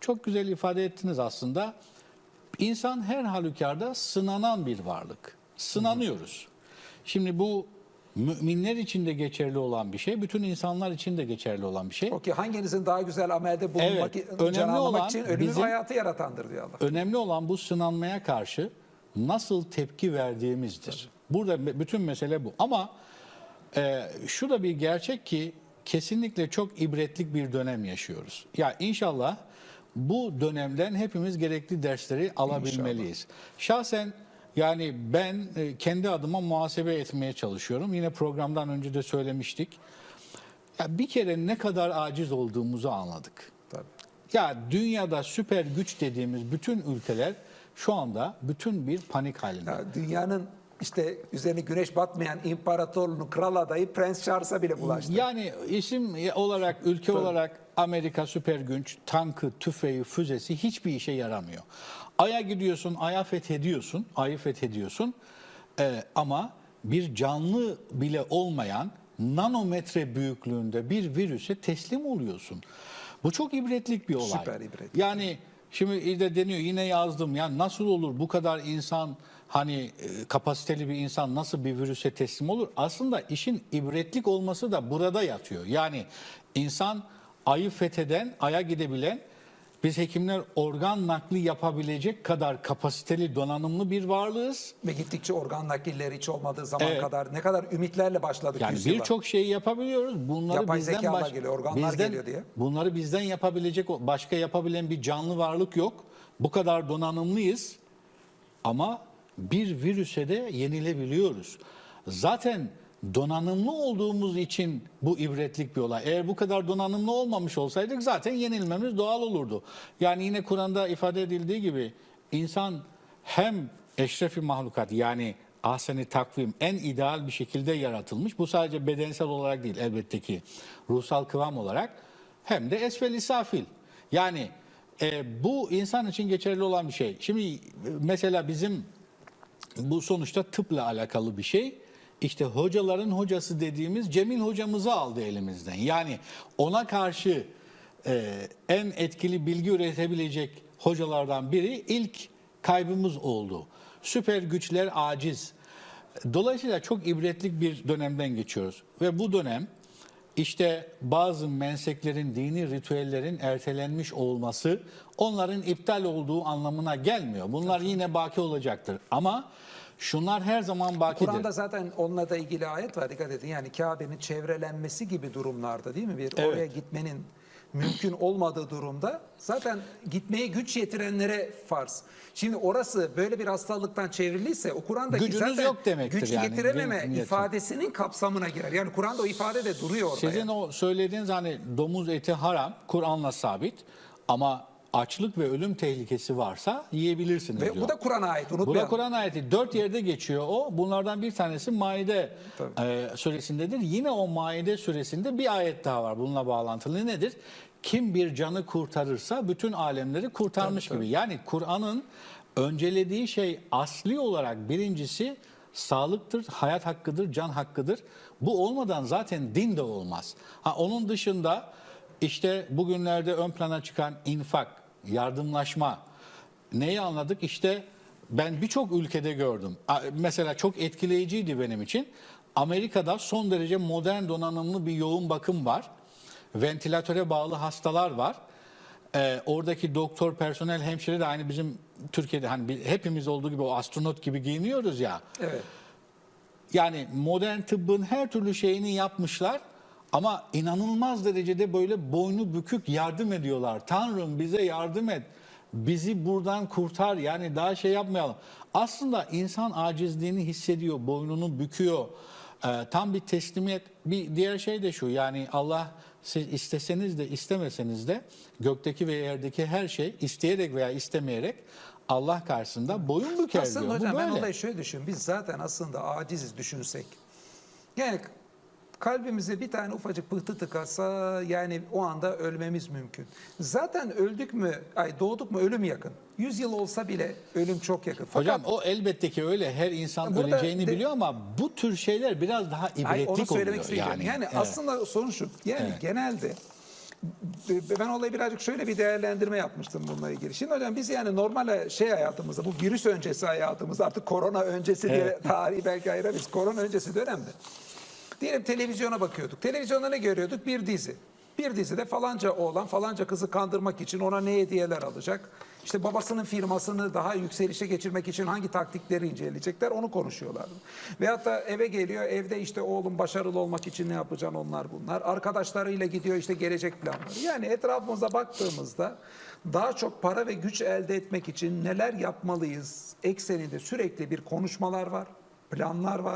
çok güzel ifade ettiniz aslında. İnsan her halükarda sınanan bir varlık. Sınanıyoruz. Şimdi bu müminler için de geçerli olan bir şey, bütün insanlar için de geçerli olan bir şey. Okey, hanginizin daha güzel amelde bulunmak, önemli olan için ölümün bizim, hayatı yaratandır diyor Allah. önemli olan bu sınanmaya karşı nasıl tepki verdiğimizdir. Burada bütün mesele bu. Ama şu da bir gerçek ki kesinlikle çok ibretlik bir dönem yaşıyoruz. Ya inşallah bu dönemden hepimiz gerekli dersleri alabilmeliyiz. Şahsen yani ben kendi adıma muhasebe etmeye çalışıyorum. Yine programdan önce de söylemiştik. Ya bir kere ne kadar aciz olduğumuzu anladık. Tabii. Ya dünyada süper güç dediğimiz bütün ülkeler şu anda bütün bir panik halinde. Ya dünyanın işte üzerine güneş batmayan imparatorluğunun kral adayı Prens Charles'a bile bulaştı. Yani isim olarak, ülke olarak Amerika süper güç, tankı, tüfeği, füzesi hiçbir işe yaramıyor. Ay'a gidiyorsun, Ay'ı fethediyorsun ama bir canlı bile olmayan nanometre büyüklüğünde bir virüse teslim oluyorsun. Bu çok ibretlik bir olay. Süper ibretlik. Yani şimdi de deniyor, yine yazdım, ya nasıl olur bu kadar insan, hani kapasiteli bir insan nasıl bir virüse teslim olur? Aslında işin ibretlik olması da burada yatıyor. Yani insan Ay'ı fetheden, Ay'a gidebilen, biz hekimler organ nakli yapabilecek kadar kapasiteli, donanımlı bir varlığız. Ve gittikçe organ nakilleri hiç olmadığı zaman Evet. kadar ne kadar ümitlerle başladık Yani yüzyıla. birçok şeyi yapabiliyoruz. Bunları Yapay bizden zekalar geliyor, organlar geliyor diye. Bunları bizden yapabilecek, başka yapabilen bir canlı varlık yok. Bu kadar donanımlıyız ama bir virüse de yenilebiliyoruz. Zaten donanımlı olduğumuz için bu ibretlik bir olay. Eğer bu kadar donanımlı olmamış olsaydık zaten yenilmemiz doğal olurdu. Yani yine Kur'an'da ifade edildiği gibi insan hem eşrefi mahlukat, yani ahsen-i takvim, en ideal bir şekilde yaratılmış. Bu sadece bedensel olarak değil elbette ki, ruhsal kıvam olarak, hem de esfel-i safil. Yani bu insan için geçerli olan bir şey. Şimdi mesela bizim bu sonuçta tıpla alakalı bir şey. İşte hocaların hocası dediğimiz Cemil hocamızı aldı elimizden. Yani ona karşı en etkili bilgi üretebilecek hocalardan biri, ilk kaybımız oldu. Süper güçler aciz. Dolayısıyla çok ibretlik bir dönemden geçiyoruz. Ve bu dönem işte bazı menseklerin, dini ritüellerin ertelenmiş olması onların iptal olduğu anlamına gelmiyor. Bunlar yine baki olacaktır. Ama şunlar her zaman bakidir. Kur'an'da zaten onunla da ilgili ayet var, dikkat edin. Yani Kabe'nin çevrelenmesi gibi durumlarda, değil mi? Bir Evet. oraya gitmenin mümkün olmadığı durumda zaten gitmeye güç yetirenlere farz. Şimdi orası böyle bir hastalıktan çevriliyse o Kur'an'daki Gücünüz zaten yok demektir güç yani. yetirememe Niyetin. ifadesinin kapsamına girer. Yani Kur'an'da o ifade de duruyor orada. Sizin o söylediğiniz hani domuz eti haram, Kur'an'la sabit, ama açlık ve ölüm tehlikesi varsa yiyebilirsiniz Ve diyor. bu da Kur'an'a ait, Bu unutmayalım. da Kur'an ayeti. 4 yerde geçiyor o. Bunlardan bir tanesi Maide suresindedir. Yine o Maide suresinde bir ayet daha var bununla bağlantılı. Nedir? Kim bir canı kurtarırsa bütün alemleri kurtarmış gibi. Yani Kur'an'ın öncelediği şey asli olarak birincisi sağlıktır, hayat hakkıdır, can hakkıdır. Bu olmadan zaten din de olmaz. Onun dışında işte bugünlerde ön plana çıkan infak, yardımlaşma, neyi anladık? İşte ben birçok ülkede gördüm. Mesela çok etkileyiciydi benim için. Amerika'da son derece modern, donanımlı bir yoğun bakım var. Ventilatöre bağlı hastalar var. Oradaki doktor, personel, hemşire de aynı bizim Türkiye'de hani hepimiz olduğu gibi o astronot gibi giyiniyoruz ya. Evet. Yani modern tıbbın her türlü şeyini yapmışlar. Ama inanılmaz derecede böyle boynu bükük yardım ediyorlar. Tanrım bize yardım et. Bizi buradan kurtar. Yani daha şey yapmayalım. Aslında insan acizliğini hissediyor. Boynunu büküyor. Tam bir teslimiyet. Bir diğer şey de şu. Yani Allah, siz isteseniz de istemeseniz de gökteki ve yerdeki her şey isteyerek veya istemeyerek Allah karşısında boyun büker Aslında diyor. hocam Bu ben böyle. olayı şöyle düşünüyorum. Biz zaten aslında aciziz düşünsek. Yani kalbimize bir tane ufacık pıhtı tıkasa yani o anda ölmemiz mümkün. Zaten öldük mü, doğduk mu ölüm yakın. 100 yıl olsa bile ölüm çok yakın. Fakat, Hocam o elbette ki öyle. Her insan burada öleceğini biliyor ama bu tür şeyler biraz daha ibretlik onu söylemek oluyor. istiyorum. Yani evet. aslında sorun şu. Yani Evet. genelde Ben olayı birazcık şöyle bir değerlendirme yapmıştım bununla ilgili. Şimdi hocam biz yani normal hayatımızda, bu virüs öncesi hayatımızda, artık korona öncesi diye tarihi belki ayırabiliriz. Korona öncesi dönemde. Diyelim televizyona bakıyorduk. Televizyonda ne görüyorduk? Bir dizi. Bir dizide falanca oğlan falanca kızı kandırmak için ona ne hediyeler alacak? İşte babasının firmasını daha yükselişe geçirmek için hangi taktikleri inceleyecekler, onu konuşuyorlardı. Veyahut da eve geliyor, evde işte oğlum başarılı olmak için ne yapacaksın, onlar bunlar. Arkadaşlarıyla gidiyor, işte gelecek planları. Yani etrafımıza baktığımızda daha çok para ve güç elde etmek için neler yapmalıyız ekseninde sürekli bir konuşmalar var, planlar var.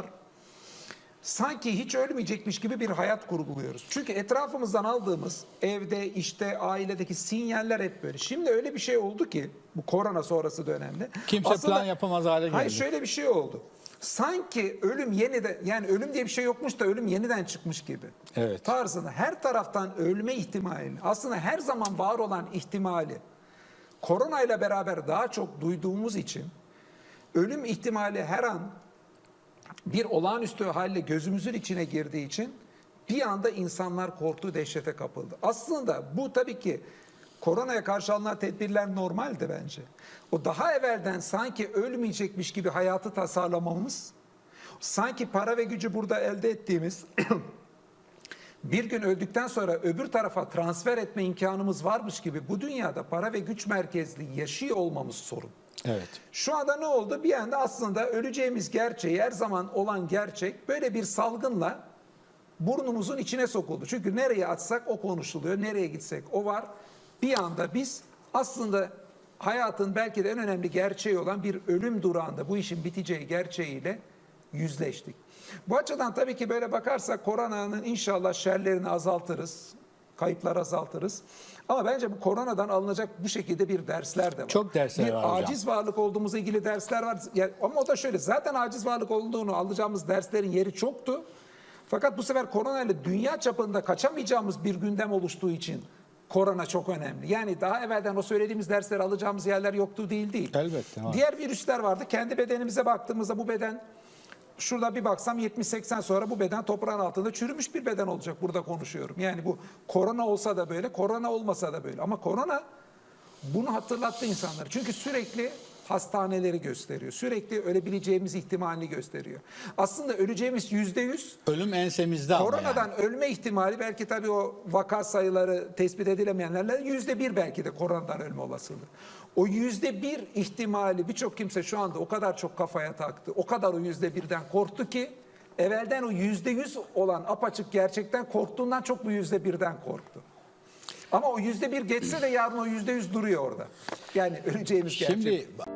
Sanki hiç ölmeyecekmiş gibi bir hayat kurguluyoruz. Çünkü etrafımızdan aldığımız evde, işte, ailedeki sinyaller hep böyle. Şimdi öyle bir şey oldu ki bu korona sonrası dönemde. Kimse plan yapamaz hale geldi. Hayır, şöyle bir şey oldu. Sanki ölüm yeniden, yani ölüm diye bir şey yokmuş da ölüm yeniden çıkmış gibi. Evet. Tarzında her taraftan ölme ihtimalini, aslında her zaman var olan ihtimali koronayla beraber daha çok duyduğumuz için ölüm ihtimali her an bir olağanüstü halle gözümüzün içine girdiği için bir anda insanlar korktu, dehşete kapıldı. Aslında bu tabii ki koronaya karşı alınan tedbirler normaldi bence. O daha evvelden sanki ölmeyecekmiş gibi hayatı tasarlamamız, sanki para ve gücü burada elde ettiğimiz bir gün öldükten sonra öbür tarafa transfer etme imkanımız varmış gibi bu dünyada para ve güç merkezli yaşıyor olmamız sorun. Evet. Şu anda ne oldu? Bir anda aslında öleceğimiz gerçeği, her zaman olan gerçek böyle bir salgınla burnumuzun içine sokuldu. Çünkü nereye atsak o konuşuluyor, nereye gitsek o var. Bir anda biz aslında hayatın belki de en önemli gerçeği olan bir ölüm durağında bu işin biteceği gerçeğiyle yüzleştik. Bu açıdan tabii ki böyle bakarsak koronanın inşallah şerlerini azaltırız, kayıplar azaltırız. Ama bence bu koronadan alınacak bu şekilde bir dersler de var. Çok dersler var hocam. Bir aciz varlık olduğumuzla ilgili dersler var. Yani, ama o da şöyle, zaten aciz varlık olduğunu alacağımız derslerin yeri çoktu. Fakat bu sefer koronayla dünya çapında kaçamayacağımız bir gündem oluştuğu için korona çok önemli. Yani daha evvelden o söylediğimiz dersleri alacağımız yerler yoktu değil. Elbette var. Diğer virüsler vardı. Kendi bedenimize baktığımızda bu beden, şurada bir baksam 70-80 sonra bu beden toprağın altında çürümüş bir beden olacak. Burada konuşuyorum. Yani bu korona olsa da böyle, korona olmasa da böyle. Ama korona bunu hatırlattı insanlar. Çünkü sürekli hastaneleri gösteriyor. Sürekli ölebileceğimiz ihtimalini gösteriyor. Aslında öleceğimiz %100. Ölüm ensemizde ama Koronadan yani. ölme ihtimali belki tabii o vaka sayıları tespit edilemeyenlerle %1 belki de koronadan ölme olasılığı. O %1 ihtimali birçok kimse şu anda o kadar çok kafaya taktı. O kadar o %1'den korktu ki evvelden o %100 olan apaçık gerçekten korktuğundan çok bu %1'den korktu. Ama o %1 geçse de yarın o %100 duruyor orada. Yani öleceğimiz gerçek. Şimdi